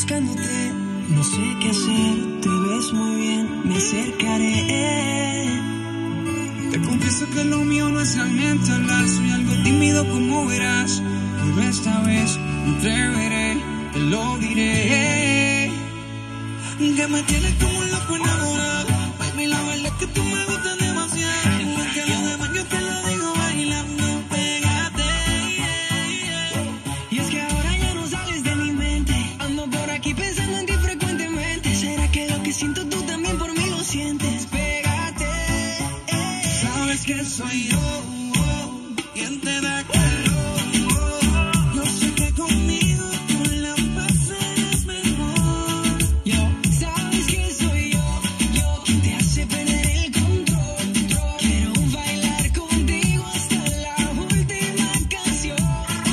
buscándote, no sé qué hacer, te ves muy bien, me acercaré. Te confieso que lo mío no es realmente hablar, soy algo tímido como verás, pero esta vez me atreveré, te lo diré. Y que me tienes como un loco enamorado, baby, la verdad es que tú me gustas demasiado. Y que lo demás yo te lo digo bailando, pégate. Y es que ahora ya no sales de mi mente, ando por aquí pensando en ti frecuentemente. ¿Será que lo que siento tú también por mí lo sientes? Pégate. Sabes que soy yo, quien te da calor. Yo sé que conmigo tú la pasas mejor. Sabes que soy yo quien te hace perder el control. Quiero bailar contigo hasta la última canción.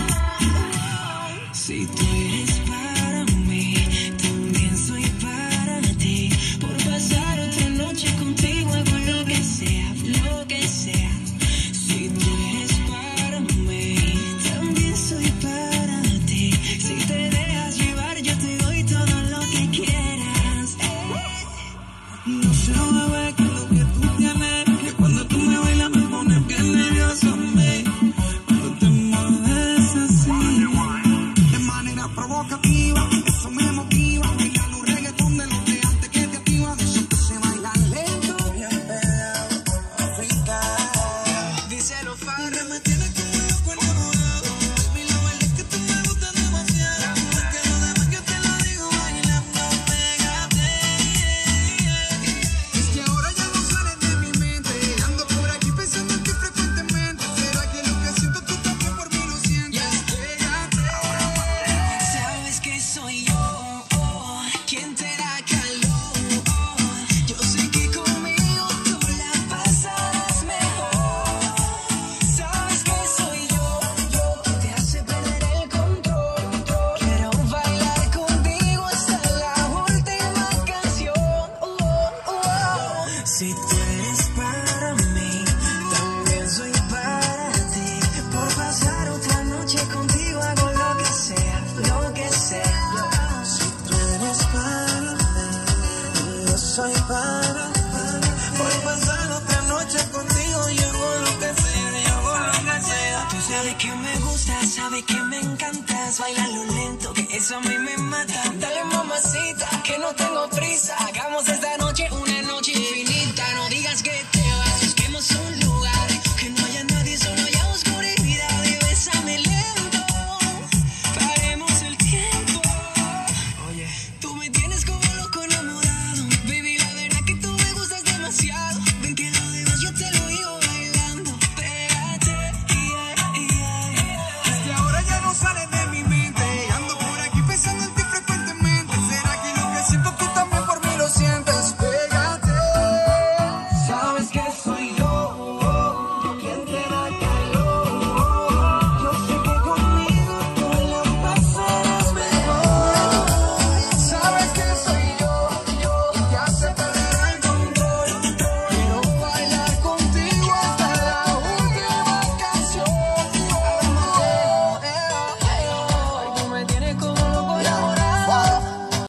Si tú eres para mí, también soy para ti. Por pasar otra noche contigo hago lo que sea, lo que sea. Si tú eres para mí, también soy para ti. Si te dejas llevar, yo te doy todo lo que quieras. No sé, bebé, que lo que tú tienes, que cuando tú me bailas me pones bien nervioso, me. Cuando te mueves así, de manera provocativa, eso me motiva. Bailar un reggaetón de los de antes que te activa, de eso que se baila lento, bien pegado, África. Díselo, Ahora me tienes como un loco enamorado, baby, la verdad es que tú me gustas demasiado. Que lo demás yo te lo digo bailando, pégate. Es que ahora ya no sales de mi mente, ando por aquí pensando en ti frecuentemente. ¿Será que lo que siento tú también por mí lo sientes? Pégate. Sabes que soy yo quien te da calor. Yo sé que conmigo tú la pasarás mejor. Sabes que soy yo quien te hace perder el control. Quiero bailar contigo hasta la última canción. Si tú eres para mí, también soy para ti. Por pasar otra noche contigo hago lo que sea, lo que sea. Si tú eres para mí, yo soy para ti. Por pasar otra noche contigo, yo hago lo que sea, yo hago lo que sea. Tú sabes que me gusta, sabes que me encantas. Bailalo lento, que eso a mí me mata. Dale mamacita, que no tengo